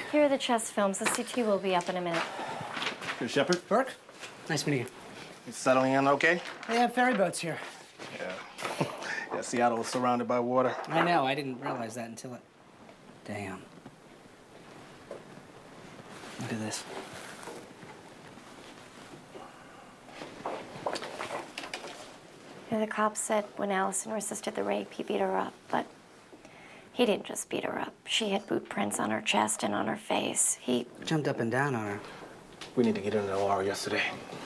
Here are the chest films. The CT will be up in a minute. Here, Shepard. Burke, nice meeting you. You settling in okay? They have ferry boats here. Yeah. Yeah, Seattle is surrounded by water. I know, I didn't realize that until it... Damn. Look at this. Yeah, the cops said when Allison resisted the rape, he beat her up, but he didn't just beat her up. She had boot prints on her chest and on her face. He Jumped up and down on her. We need to get in the OR yesterday.